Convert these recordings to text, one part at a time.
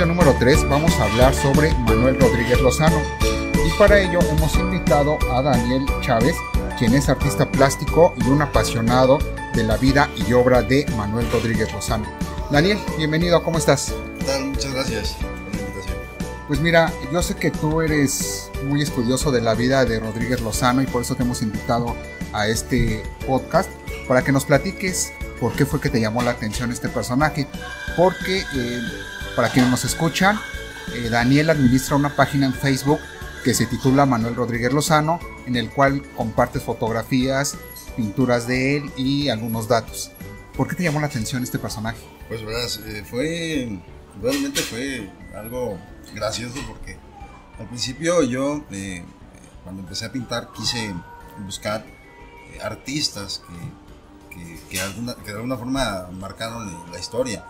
número 3 vamos a hablar sobre Manuel Rodríguez Lozano, y para ello hemos invitado a Daniel Chávez, quien es artista plástico y un apasionado de la vida y obra de Manuel Rodríguez Lozano. Daniel, bienvenido, ¿cómo estás? ¿Qué tal? Muchas gracias por la invitación. Pues mira, yo sé que tú eres muy estudioso de la vida de Rodríguez Lozano y por eso te hemos invitado a este podcast para que nos platiques por qué fue que te llamó la atención este personaje. Porque, para quienes nos escuchan, Daniel administra una página en Facebook que se titula Manuel Rodríguez Lozano, en el cual compartes fotografías, pinturas de él y algunos datos. ¿Por qué te llamó la atención este personaje? Pues verás, realmente fue algo gracioso porque al principio yo, cuando empecé a pintar, quise buscar artistas que de alguna forma marcaron la historia.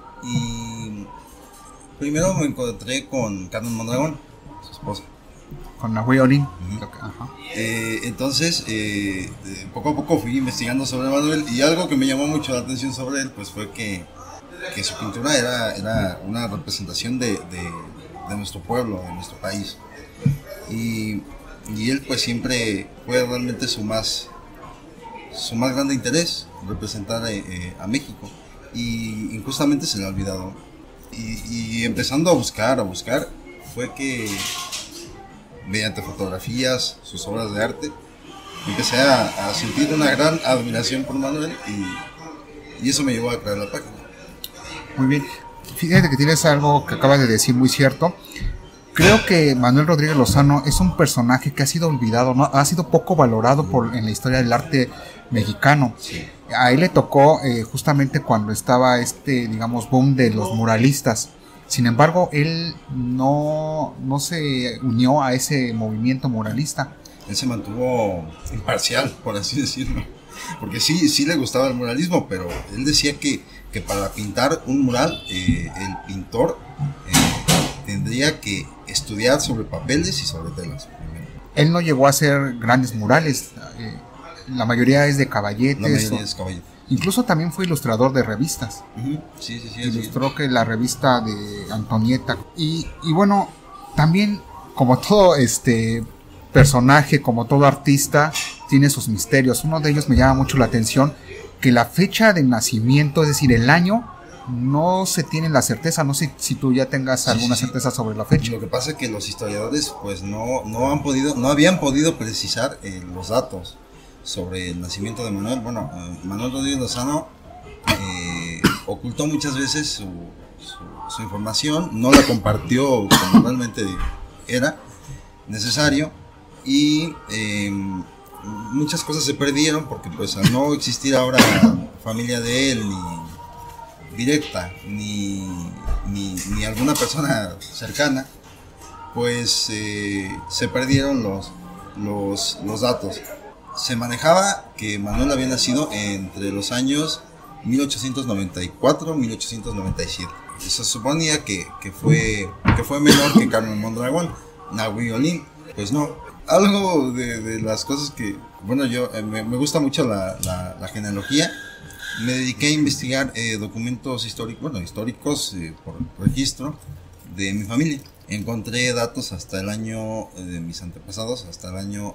Y primero me encontré con Carmen Mondragón, su esposa. Con Nahui Olin. Entonces, poco a poco fui investigando sobre Manuel, y algo que me llamó mucho la atención sobre él pues fue que su pintura era una representación de nuestro pueblo, de nuestro país. Y él pues siempre fue realmente su más grande interés, representar a México, y injustamente se le ha olvidado. Y empezando a buscar, fue que mediante fotografías, sus obras de arte, empecé a sentir una gran admiración por Manuel, y eso me llevó a crear la página. Muy bien, fíjate que tienes algo que acabas de decir muy cierto. Creo que Manuel Rodríguez Lozano es un personaje que ha sido olvidado, ¿no? Ha sido poco valorado en la historia del arte mexicano. Sí. A él le tocó justamente cuando estaba digamos, boom de los muralistas. Sin embargo, él no se unió a ese movimiento muralista. Él se mantuvo imparcial, por así decirlo, porque sí le gustaba el muralismo, pero él decía que para pintar un mural, el pintor tendría que estudiar sobre papeles y sobre telas. Él no llegó a hacer grandes murales, la mayoría es de caballetes. Incluso también fue ilustrador de revistas. Uh-huh. Sí. Ilustró que la revista de Antonieta. Y bueno, también como todo personaje, como todo artista, tiene sus misterios. Uno de ellos me llama mucho la atención, que la fecha de nacimiento, es decir, el año, no se tiene la certeza. No sé si tú ya tengas alguna certeza sobre la fecha. Lo que pasa es que los historiadores pues no habían podido precisar los datos sobre el nacimiento de Manuel. Bueno, Manuel Rodríguez Lozano ocultó muchas veces su información, no la compartió como realmente era necesario, y muchas cosas se perdieron porque pues al no existir ahora familia de él, ni directa, ni alguna persona cercana, pues se perdieron los datos. Se manejaba que Manuel había nacido entre los años 1894 y 1897. Se suponía que fue menor que Carmen Mondragón, Nahui Olin. Pues no. Algo de las cosas que, bueno, yo me gusta mucho la genealogía. Me dediqué a investigar documentos históricos por registro de mi familia. Encontré datos hasta el año de mis antepasados, hasta el año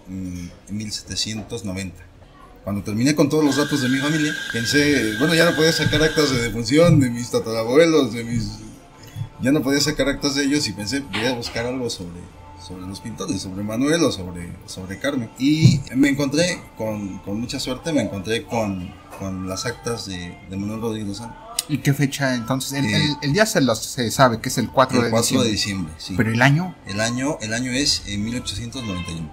1790. Cuando terminé con todos los datos de mi familia, pensé, bueno, ya no podía sacar actas de defunción de mis tatarabuelos, ya no podía sacar actas de ellos, y pensé, voy a buscar algo sobre los pintores, sobre Manuel o sobre Carmen. Y me encontré, con mucha suerte, con las actas de Manuel Rodríguez Lozano. ¿Y qué fecha entonces? El día se sabe que es el 4 de diciembre. 4 de diciembre, sí. ¿Pero el año? El año es 1891.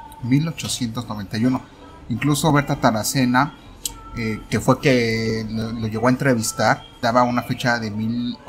1891. Incluso Berta Taracena, que fue que lo llegó a entrevistar, daba una fecha de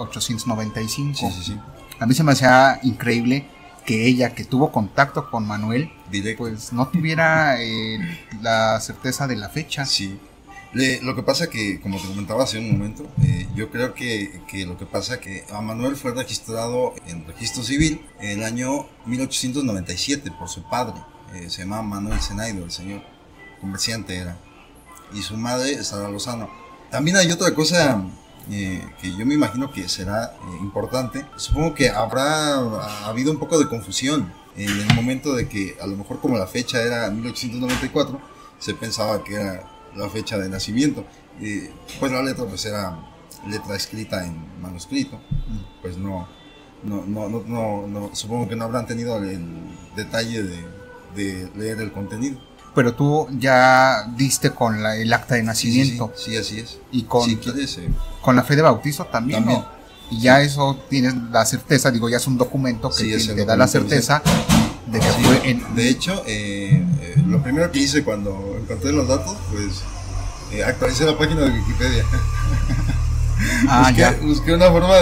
1895. Sí. A mí se me hacía increíble que ella, que tuvo contacto con Manuel, directo, pues no tuviera la certeza de la fecha. Sí. Lo que pasa que, como te comentaba hace un momento, yo creo que lo que pasa que a Manuel fue registrado en registro civil en el año 1897 por su padre. Se llamaba Manuel Zenaido, el señor, comerciante era, y su madre Sara Lozano. También hay otra cosa que yo me imagino que será importante. Supongo que habrá habido un poco de confusión en el momento de que a lo mejor como la fecha era 1894, se pensaba que era la fecha de nacimiento. Pues la letra pues era letra escrita en manuscrito, pues no, supongo que no habrán tenido el detalle de leer el contenido. Pero tú ya diste con el acta de nacimiento. Sí, así es. Y con, si quieres, con la fe de bautizo también. También. ¿No? Y ya eso tienes la certeza, digo, ya es un documento que te da la certeza de que fue en... De hecho, lo primero que hice cuando encontré los datos, pues actualicé la página de Wikipedia. Busqué una forma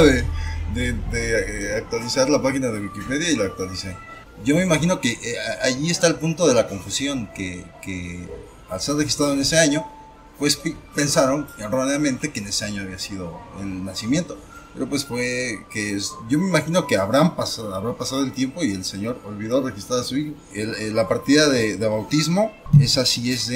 de actualizar la página de Wikipedia y la actualicé. Yo me imagino que allí está el punto de la confusión, que al ser registrado en ese año, pues pensaron erróneamente que en ese año había sido el nacimiento. Pero pues fue que yo me imagino que habrá pasado el tiempo y el señor olvidó registrar a su hijo. La partida de bautismo, esa sí es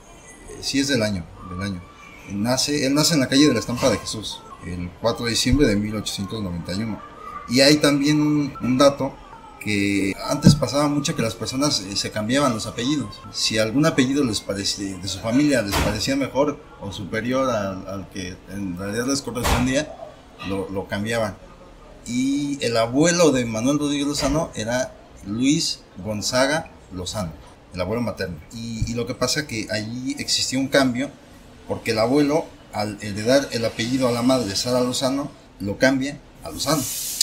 del año. Él nace en la calle de la Estampa de Jesús, el 4 de diciembre de 1891. Y hay también un dato que antes pasaba mucho, que las personas se cambiaban los apellidos. Si algún apellido de su familia les parecía mejor o superior al que en realidad les correspondía, lo cambiaban. Y el abuelo de Manuel Rodríguez Lozano era Luis Gonzaga Lozano, el abuelo materno. Y lo que pasa que allí existía un cambio, porque el abuelo, al heredar el apellido a la madre, Sara Lozano, lo cambia a Lozano.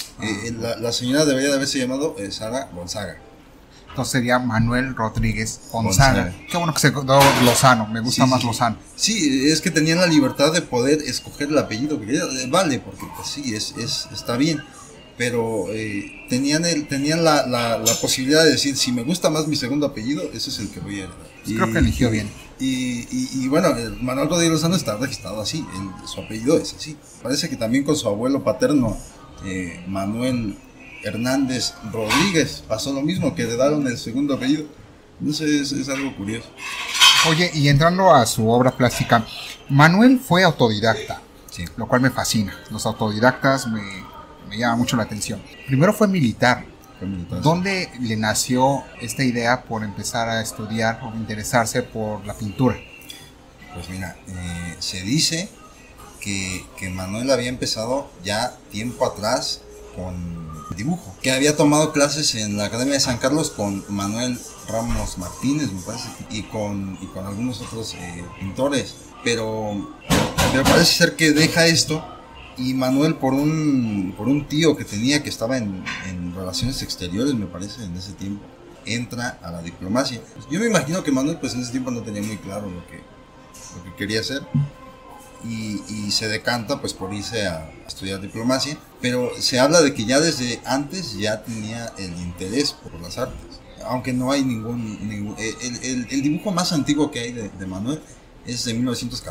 La señora debería de haberse llamado Sara Gonzaga. Entonces sería Manuel Rodríguez Gonzaga. Qué bueno que se quedó Lozano, me gusta más Lozano. Sí, es que tenían la libertad de poder escoger el apellido que querían. Vale, porque pues sí, está bien. Pero tenían la posibilidad de decir, si me gusta más mi segundo apellido, ese es el que voy a heredar. Creo que eligió bien. Y bueno, Manuel Rodríguez Lozano está registrado así, su apellido es así. Parece que también con su abuelo paterno, Manuel Hernández Rodríguez, pasó lo mismo, que heredaron el segundo apellido. Entonces es algo curioso. Oye, y entrando a su obra plástica, Manuel fue autodidacta, sí, lo cual me fascina. Los autodidactas me llama mucho la atención. Primero fue militar. ¿Dónde le nació esta idea por empezar a estudiar o interesarse por la pintura? Pues mira, se dice que Manuel había empezado ya tiempo atrás con dibujo, que había tomado clases en la Academia de San Carlos con Manuel Ramos Martínez, me parece, y con algunos otros pintores, pero parece ser que deja esto, y Manuel, por un tío que tenía, que estaba en relaciones exteriores, me parece, en ese tiempo, entra a la diplomacia. Yo me imagino que Manuel pues en ese tiempo no tenía muy claro lo que quería hacer, y se decanta pues por irse a estudiar diplomacia, pero se habla de que ya desde antes ya tenía el interés por las artes, aunque no hay ningún el dibujo más antiguo que hay de Manuel es de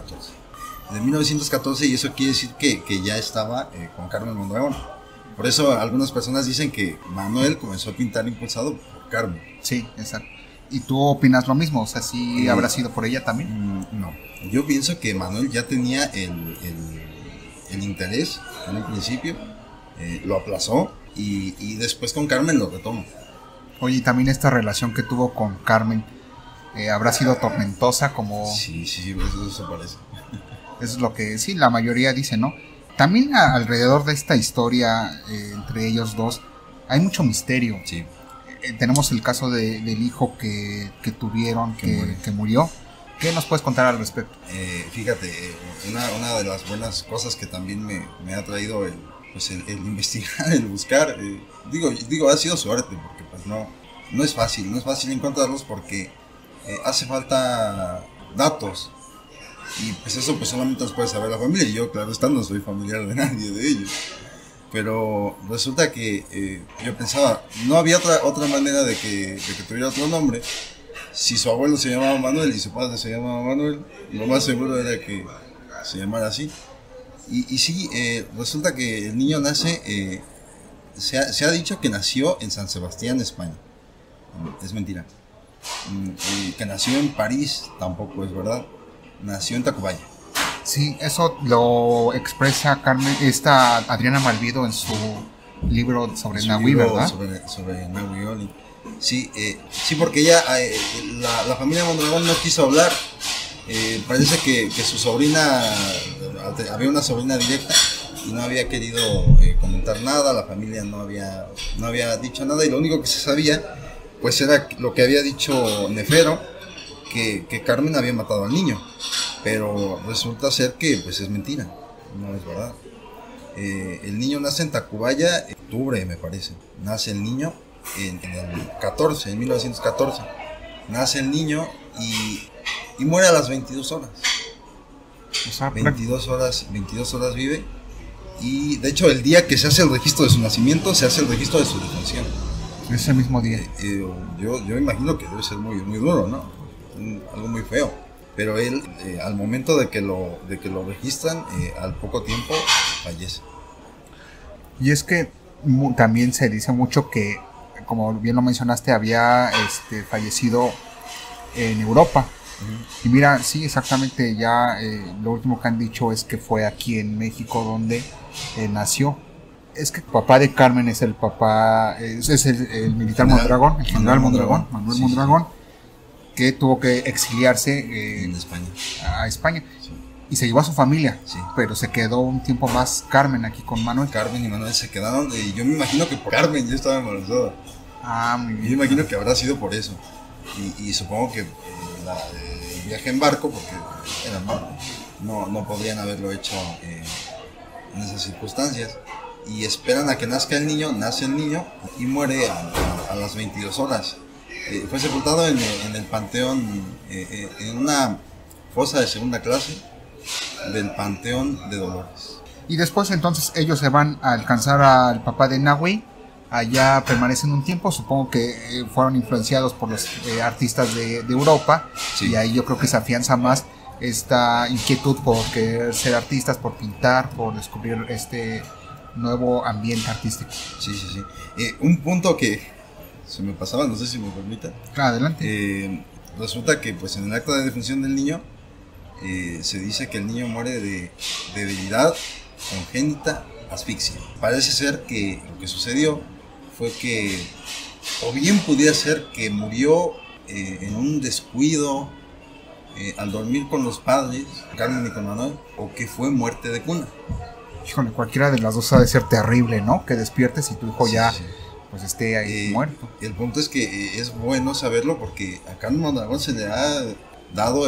1914, y eso quiere decir que ya estaba con Carmen Mondragón. Por eso algunas personas dicen que Manuel comenzó a pintar impulsado por Carmen. Sí, exacto. ¿Y tú opinas lo mismo? O sea, ¿sí habrá sido por ella también? No, yo pienso que Manuel ya tenía el interés en un principio, lo aplazó y después con Carmen lo retomó. Oye, y también esta relación que tuvo con Carmen, ¿habrá sido tormentosa como...? Sí, eso parece. Eso es lo que sí, la mayoría dice, ¿no? También alrededor de esta historia entre ellos dos hay mucho misterio. Sí. Tenemos el caso del hijo que tuvieron, que murió. ¿Qué nos puedes contar al respecto? Fíjate, una de las buenas cosas que también me ha traído el investigar, el buscar, digo, ha sido suerte, porque pues no es fácil encontrarlos, porque hace falta datos. Y pues eso pues solamente los puede saber la familia, y yo, claro está, no soy familiar de nadie de ellos. Pero resulta que yo pensaba, no había otra manera de que tuviera otro nombre. Si su abuelo se llamaba Manuel y su padre se llamaba Manuel, lo más seguro era que se llamara así. Y sí, resulta que el niño nace, se ha dicho que nació en San Sebastián, España. Es mentira. Y que nació en París, tampoco es verdad. Nació en Tacubaya. Sí, eso lo expresa Adriana Malvido en su libro sobre Nahui, ¿verdad? Sobre Nahui Oli. Sí, sí, porque ella, la familia Mondragón no quiso hablar. Parece que su sobrina, había una sobrina directa y no había querido comentar nada. La familia no había dicho nada, y lo único que se sabía pues era lo que había dicho Nefero, que Carmen había matado al niño, pero resulta ser que pues es mentira, no es verdad. El niño nace en Tacubaya en octubre, me parece. Nace el niño en 1914. Nace el niño y muere a las 22 horas. O sea, 22 horas vive. Y de hecho, el día que se hace el registro de su nacimiento, se hace el registro de su defunción. Ese mismo día. Yo imagino que debe ser muy, muy duro, ¿no? Algo muy feo. Pero él, al momento de que lo registran, al poco tiempo fallece. Y es que también se dice mucho que, como bien lo mencionaste, había fallecido en Europa. Y mira, sí, exactamente, ya lo último que han dicho es que fue aquí en México donde nació. Es que el papá de Carmen es el papá, es el militar Mondragón, el general Mondragón, Manuel Mondragón, que tuvo que exiliarse en España. A España. Sí. Y se llevó a su familia, pero se quedó un tiempo más Carmen aquí con Manuel. Carmen y Manuel se quedaron, y yo me imagino que por Carmen ya estaba embarazada. Muy bien. Yo me imagino que habrá sido por eso. Y supongo que el viaje en barco, porque era barco, no podrían haberlo hecho en esas circunstancias. Y esperan a que nazca el niño, nace el niño y muere a las 22 horas. Fue sepultado en el panteón, en una fosa de segunda clase del Panteón de Dolores. Y después entonces ellos se van a alcanzar al papá de Nahui. Allá permanecen un tiempo, supongo que fueron influenciados por los artistas de Europa, y ahí yo creo que se afianza más esta inquietud por querer ser artistas, por pintar, por descubrir este nuevo ambiente artístico. Sí. Un punto que se me pasaba, no sé si me permita. Adelante. Resulta que pues en el acta de defunción del niño se dice que el niño muere de debilidad congénita, asfixia. Parece ser que lo que sucedió fue que, o bien pudiera ser que murió en un descuido al dormir con los padres, Carmen y con Manuel, o que fue muerte de cuna. Híjole, cualquiera de las dos ha de ser terrible, ¿no? Que despiertes y tu hijo pues esté ahí muerto. El punto es que es bueno saberlo, porque a Carmen Mondragón se le ha dado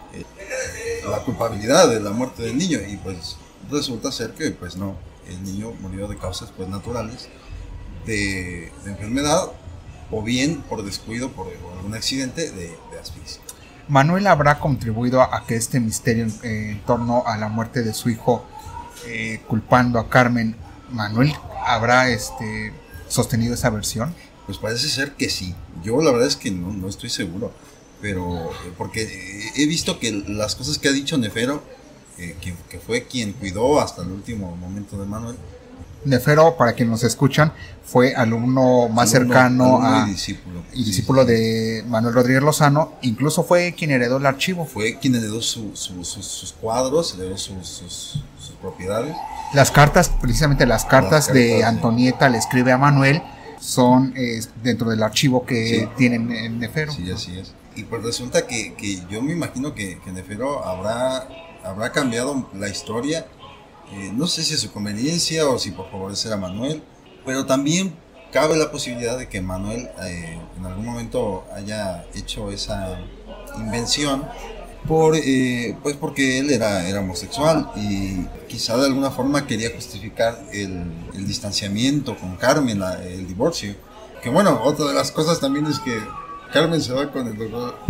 la culpabilidad de la muerte del niño, y pues resulta ser que pues no, el niño murió de causas pues naturales, de enfermedad, o bien por descuido, por algún accidente de asfixia. ¿Manuel habrá contribuido a que este misterio en torno a la muerte de su hijo, culpando a Carmen, Manuel habrá sostenido esa versión? Pues parece ser que sí. Yo la verdad es que no estoy seguro, pero porque he visto que las cosas que ha dicho Nefero, que fue quien cuidó hasta el último momento de Manuel. Nefero, para quienes nos escuchan, fue alumno más cercano y discípulo de Manuel Rodríguez Lozano. Incluso fue quien heredó el archivo. Fue quien heredó sus cuadros, heredó sus propiedades. Las cartas, precisamente las cartas de Antonieta le escribe a Manuel, son dentro del archivo que tienen en Nefero. Sí, así es. Y pues resulta que yo me imagino que Nefero habrá cambiado la historia. No sé si a su conveniencia o si por favorecer a Manuel, pero también cabe la posibilidad de que Manuel en algún momento haya hecho esa invención pues porque él era homosexual, y quizá de alguna forma quería justificar el distanciamiento con Carmen, el divorcio. Que bueno, otra de las cosas también es que Carmen se va con el doctor.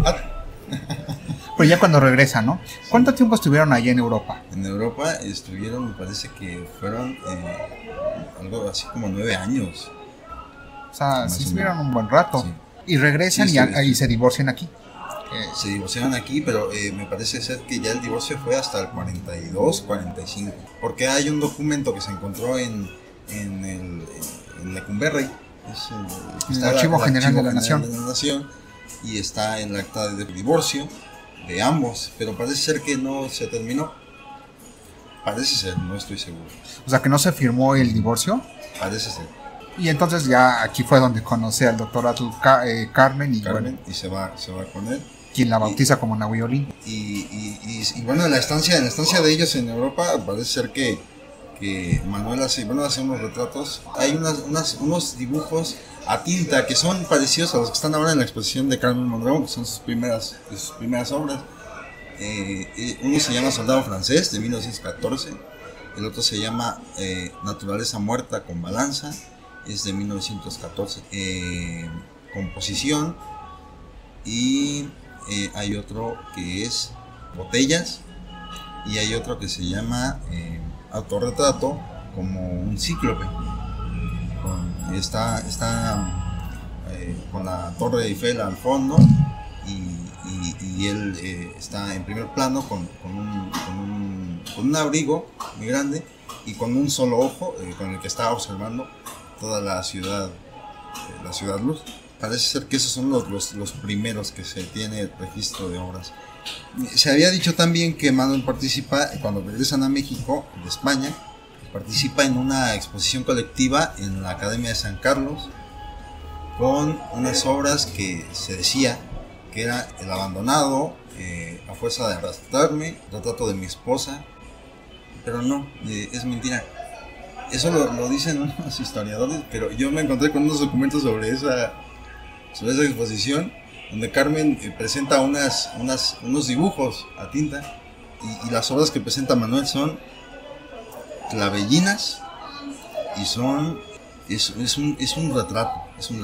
Pero ya cuando regresa, ¿no? ¿Cuánto tiempo estuvieron allá en Europa? En Europa estuvieron, me parece que fueron algo así como 9 años. O sea, sí estuvieron un buen rato. Sí. Y regresan y se divorcian aquí. Se divorciaron aquí, pero me parece ser que ya el divorcio fue hasta el 42, 45. Porque hay un documento que se encontró en Lecumberri. Es el Archivo General de la Nación. Y está en el acta de divorcio de ambos, pero parece ser que no se terminó Parece ser, no estoy seguro. O sea, que no se firmó el divorcio. Parece ser. Y entonces ya aquí fue donde conoce al doctor Atul Carmen, Bueno, y se va con él. Quien la bautiza como Nahui-Olin. Y bueno, en la estancia de ellos en Europa, parece ser que Manuel hace unos retratos. Hay unos dibujos a tinta que son parecidos a los que están ahora en la exposición de Carmen Monroe, que son sus primeras obras. Uno se llama Soldado Francés, de 1914. El otro se llama Naturaleza Muerta con Balanza, es de 1914. Composición. Y hay otro que es Botellas. Y hay otro que se llama Autorretrato como un cíclope. Está con la Torre Eiffel al fondo. Y él está en primer plano con un abrigo muy grande y con un solo ojo con el que está observando toda la ciudad luz. Parece ser que esos son los primeros que se tiene registro de obras. Se había dicho también que Manuel participa, cuando regresan a México, de España, participa en una exposición colectiva en la Academia de San Carlos con unas obras que se decía que era El Abandonado, A Fuerza de Arrastrarme, Retrato de mi Esposa, pero no, es mentira. Eso lo dicen unos historiadores, pero yo me encontré con unos documentos sobre esa exposición, donde Carmen presenta unos dibujos a tinta, y las obras que presenta Manuel son Clavellinas, y es un retrato.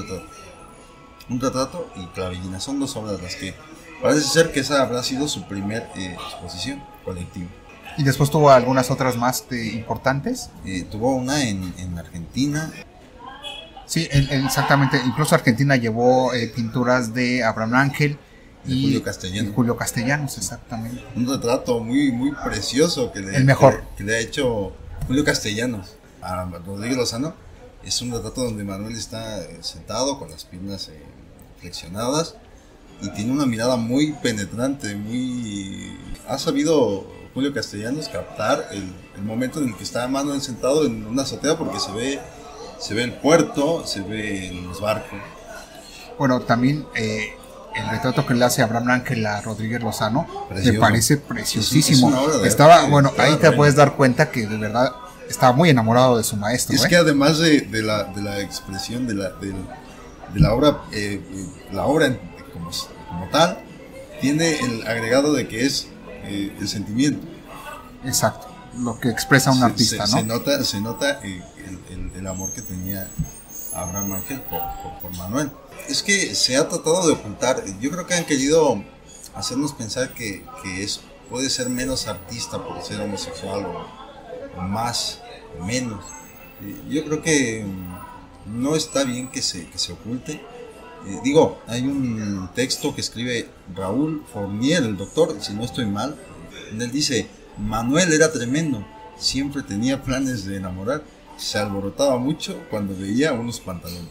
Un retrato y Clavellinas son dos obras las que parece ser que esa habrá sido su primer exposición colectiva. ¿Y después tuvo algunas otras más importantes? Tuvo una en Argentina. Sí, exactamente. Incluso Argentina llevó pinturas de Abraham Ángel y Julio Castellanos, exactamente. Un retrato muy, muy precioso que le ha hecho Julio Castellanos a Rodríguez Lozano. Es un retrato donde Manuel está sentado con las piernas flexionadas y tiene una mirada muy penetrante, ha sabido Julio Castellanos captar el momento en el que está Manuel sentado en una azotea, porque se ve el puerto, se ve los barcos. Bueno, también el retrato que le hace Abraham Ángel a Rodríguez Lozano me parece preciosísimo. Ahí te puedes dar cuenta que de verdad estaba muy enamorado de su maestro. Es que además de la expresión de la obra, la obra como tal, tiene el agregado de que es el sentimiento. Exacto, lo que expresa un artista, ¿no? Se nota el amor que tenía Abraham Ángel por Manuel. Es que se ha tratado de ocultar. Yo creo que han querido hacernos pensar que puede ser menos artista por ser homosexual o más o menos. Yo creo que no está bien que se oculte. Hay un texto que escribe Raúl Fournier, el doctor, si no estoy mal. Él dice: Manuel era tremendo, siempre tenía planes de enamorar, se alborotaba mucho cuando veía unos pantalones.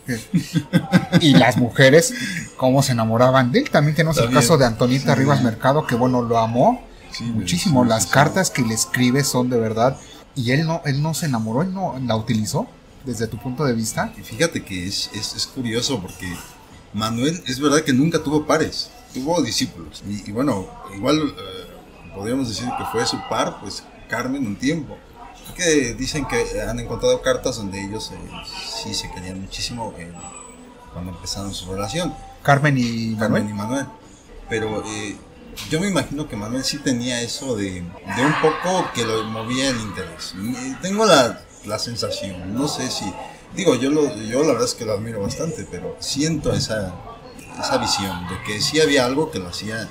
Y las mujeres, cómo se enamoraban de él. También tenemos el caso de Antonieta Rivas Mercado, que lo amó muchísimo. Las cartas que le escribe son de verdad. Y él no se enamoró, él no la utilizó, desde tu punto de vista. Y fíjate que es curioso, porque Manuel es verdad que nunca tuvo pares, tuvo discípulos. Y bueno, igual podríamos decir que fue su par, pues Carmen, un tiempo. Que dicen que han encontrado cartas donde ellos sí se querían muchísimo cuando empezaron su relación. Carmen y Manuel. Pero yo me imagino que Manuel sí tenía eso de un poco que lo movía el interés. Tengo la sensación, no sé si... yo la verdad es que lo admiro bastante, pero siento esa visión de que sí había algo que lo hacía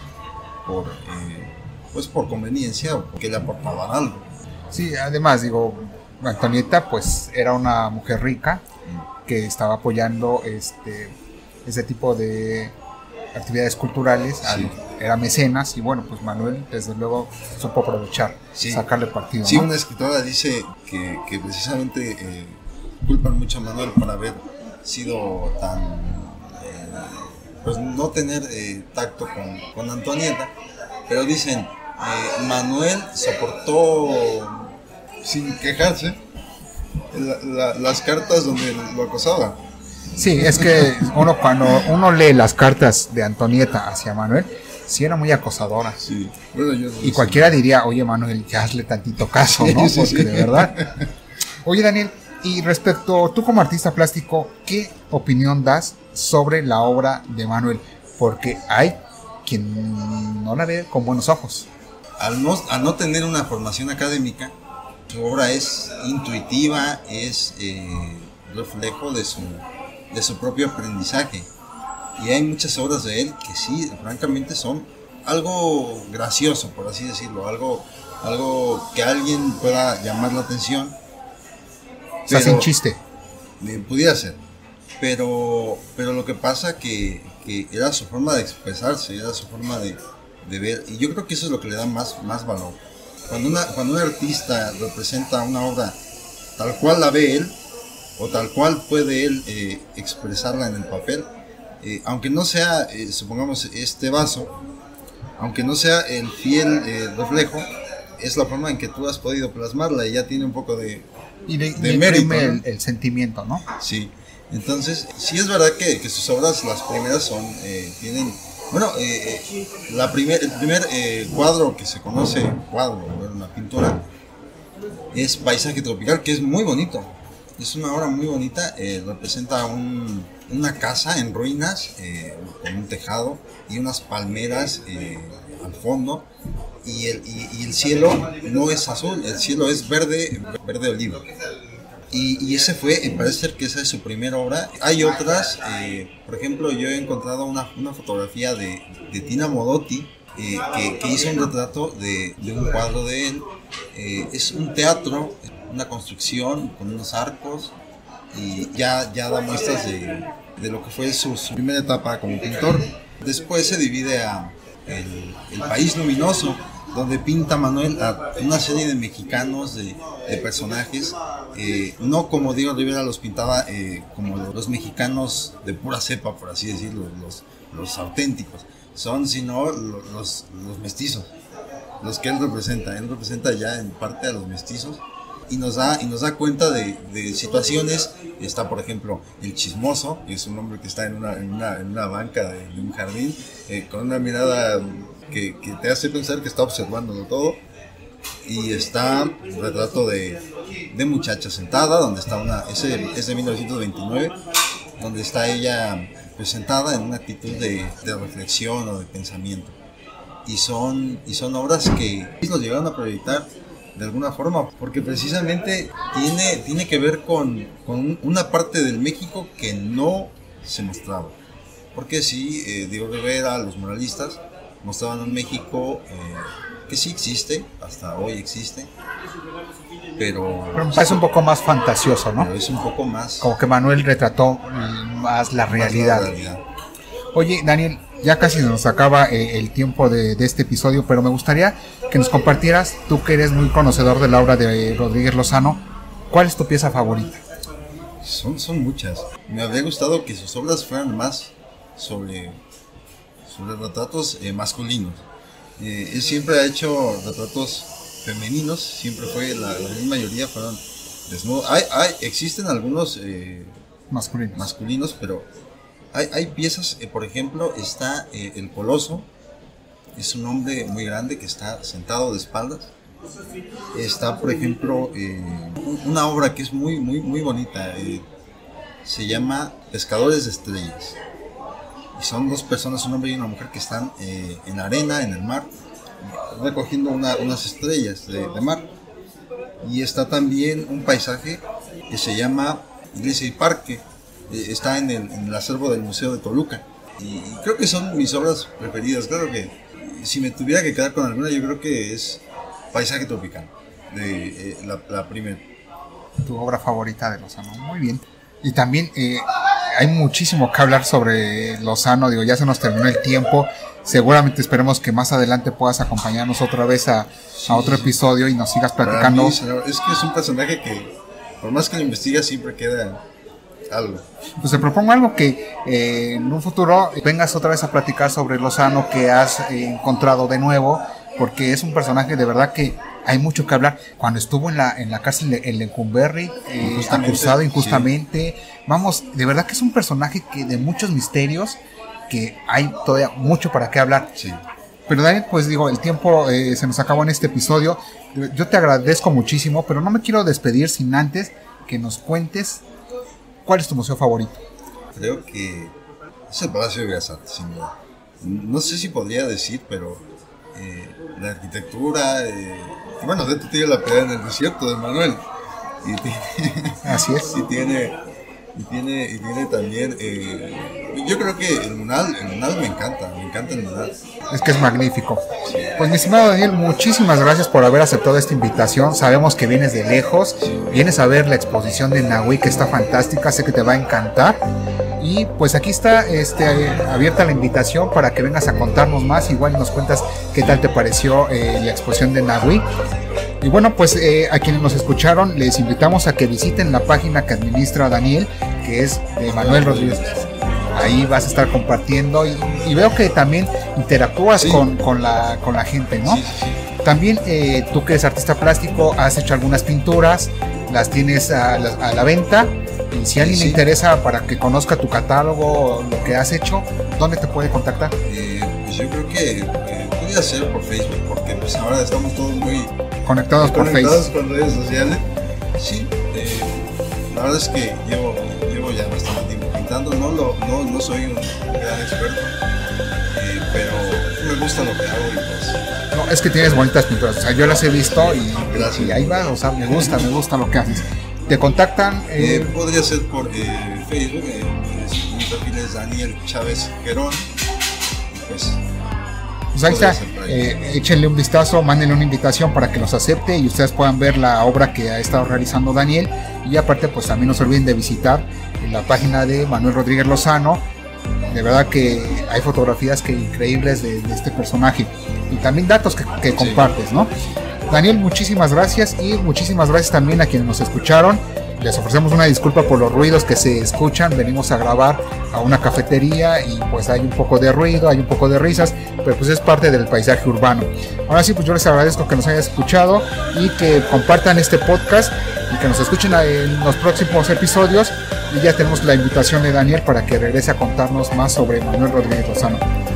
por conveniencia o porque le aportaban algo. Sí, además, Antonieta pues era una mujer rica que estaba apoyando ese tipo de actividades culturales, sí. Era mecenas, y pues Manuel desde luego supo aprovechar, sacarle partido. Sí, ¿no? Una escritora dice que precisamente culpan mucho a Manuel por haber sido tan... no tener tacto con Antonieta, pero dicen Manuel soportó sin quejarse las cartas donde lo acosaba. Sí, es que cuando uno lee las cartas de Antonieta hacia Manuel, sí era muy acosadora. Sí. Bueno, y cualquiera diría, oye Manuel, ya hazle tantito caso, ¿no? Sí, porque de verdad. Oye Daniel, y respecto, tú como artista plástico, ¿qué opinión das sobre la obra de Manuel? Porque hay quien no la ve con buenos ojos. Al no tener una formación académica, su obra es intuitiva, es reflejo de su propio aprendizaje. Y hay muchas obras de él que sí, francamente son algo gracioso, por así decirlo, algo que a alguien pueda llamar la atención. O sea, sin chiste. Pudiera ser. Pero lo que pasa que era su forma de expresarse, era su forma de ver, y yo creo que eso es lo que le da más valor. Cuando un artista representa una obra tal cual la ve él, o tal cual puede él expresarla en el papel, aunque no sea, supongamos, este vaso, aunque no sea el fiel reflejo, es la forma en que tú has podido plasmarla y ya tiene un poco de mérito, ¿no? el sentimiento, ¿no? Sí, entonces, sí es verdad que sus obras, las primeras tienen, bueno, el primer cuadro que se conoce, una pintura, es Paisaje Tropical, que es muy bonito. Es una obra muy bonita, representa una casa en ruinas, con un tejado y unas palmeras al fondo, y el cielo no es azul, el cielo es verde oliva. Y ese parece ser que esa es su primera obra. Hay otras, por ejemplo, yo he encontrado una fotografía de Tina Modotti, que hizo un retrato de un cuadro de él. Es un teatro, una construcción con unos arcos, y ya da muestras de lo que fue su primera etapa como pintor. Después se divide a el País Luminoso, donde pinta Manuel a una serie de mexicanos, de personajes, no como Diego Rivera los pintaba como los mexicanos de pura cepa, por así decirlo, los auténticos, sino los mestizos, los que él representa ya en parte a los mestizos, y nos da cuenta de situaciones. Está, por ejemplo, el chismoso, que es un hombre que está en una banca de un jardín, con una mirada que te hace pensar que está observándolo todo. Y está un retrato de muchacha sentada, donde está es de 1929, donde está ella presentada en una actitud de reflexión o de pensamiento. Y son obras que nos llegaron a proyectar de alguna forma, porque precisamente tiene que ver con una parte del México que no se mostraba. Porque sí, Diego Rivera, los muralistas, mostraban un México que sí existe, hasta hoy existe, pero me parece un poco más fantasioso, ¿no? Pero es un poco más... Como que Manuel retrató más la realidad. Oye, Daniel, ya casi nos acaba el tiempo de este episodio, pero me gustaría que nos compartieras, tú que eres muy conocedor de la obra de Rodríguez Lozano, ¿cuál es tu pieza favorita? Son muchas. Me habría gustado que sus obras fueran más sobre retratos masculinos. Él siempre ha hecho retratos femeninos, siempre fue la gran mayoría fueron desnudos. Existen algunos masculinos, pero hay piezas, por ejemplo, está el Coloso, es un hombre muy grande que está sentado de espaldas. Está, por ejemplo, una obra que es muy, muy, muy bonita, se llama Pescadores de Estrellas. Y son dos personas, un hombre y una mujer, que están en la arena, en el mar, recogiendo unas estrellas de mar. Y está también un paisaje que se llama Iglesia y Parque, está en el acervo del Museo de Toluca. Y creo que son mis obras preferidas. Claro que si me tuviera que quedar con alguna, yo creo que es Paisaje Tropical, de la primera. Tu obra favorita de Lozano, muy bien. Y también hay muchísimo que hablar sobre Lozano, ya se nos terminó el tiempo. Seguramente esperemos que más adelante puedas acompañarnos otra vez a otro episodio y nos sigas platicando. Mí, señor, es que es un personaje que, por más que lo investigas, siempre queda algo. Pues te propongo algo, que en un futuro vengas otra vez a platicar sobre Lozano, que has encontrado de nuevo, porque es un personaje de verdad que hay mucho que hablar. Cuando estuvo en la cárcel de Lecumberri, acusado injustamente, sí. Vamos, de verdad que es un personaje que de muchos misterios, que hay todavía mucho para qué hablar. Sí. Pero Daniel, pues digo, el tiempo se nos acabó en este episodio. Yo te agradezco muchísimo, pero no me quiero despedir sin antes que nos cuentes cuál es tu museo favorito. Creo que es el Palacio de Bellas Artes, sin duda. No sé si podría decir, pero la arquitectura, bueno, de hecho tiene la piedra en el desierto de Manuel. Así es. Y tiene también, yo creo que el Munal me encanta el Munal. Es que es magnífico. Pues mi estimado Daniel, muchísimas gracias por haber aceptado esta invitación. Sabemos que vienes de lejos, vienes a ver la exposición de Nahui, que está fantástica, sé que te va a encantar. Y pues aquí está abierta la invitación para que vengas a contarnos más. Igual nos cuentas qué tal te pareció la exposición de Nahui. Y bueno, pues a quienes nos escucharon, les invitamos a que visiten la página que administra Daniel, que es de Manuel Rodríguez. Ahí vas a estar compartiendo y veo que también interactúas sí. con la gente, ¿no? Sí. También tú que eres artista plástico, has hecho algunas pinturas, las tienes a la venta. Y si a alguien le interesa para que conozca tu catálogo, lo que has hecho, ¿dónde te puede contactar? Pues yo creo que podría ser por Facebook, porque pues ahora estamos todos muy conectados por Facebook. Con redes sociales. Sí, la verdad es que llevo ya bastante tiempo pintando, no soy un gran experto, pero me gusta lo que hago y pues... No, es que tienes bonitas pinturas, o sea, yo las he visto y ahí va, o sea, me gusta lo que haces. ¿Te contactan? Podría ser por Facebook, mi perfil es Daniel Chávez Gerón. Pues ahí está, échenle un vistazo, mándenle una invitación para que los acepte y ustedes puedan ver la obra que ha estado realizando Daniel. Y aparte, pues también no se olviden de visitar la página de Manuel Rodríguez Lozano. De verdad que hay fotografías increíbles de este personaje y también datos que compartes, ¿no? Daniel, muchísimas gracias y muchísimas gracias también a quienes nos escucharon. Les ofrecemos una disculpa por los ruidos que se escuchan. Venimos a grabar a una cafetería y pues hay un poco de ruido, hay un poco de risas, pero pues es parte del paisaje urbano. Ahora sí, pues yo les agradezco que nos hayan escuchado y que compartan este podcast y que nos escuchen en los próximos episodios. Y ya tenemos la invitación de Daniel para que regrese a contarnos más sobre Manuel Rodríguez Lozano.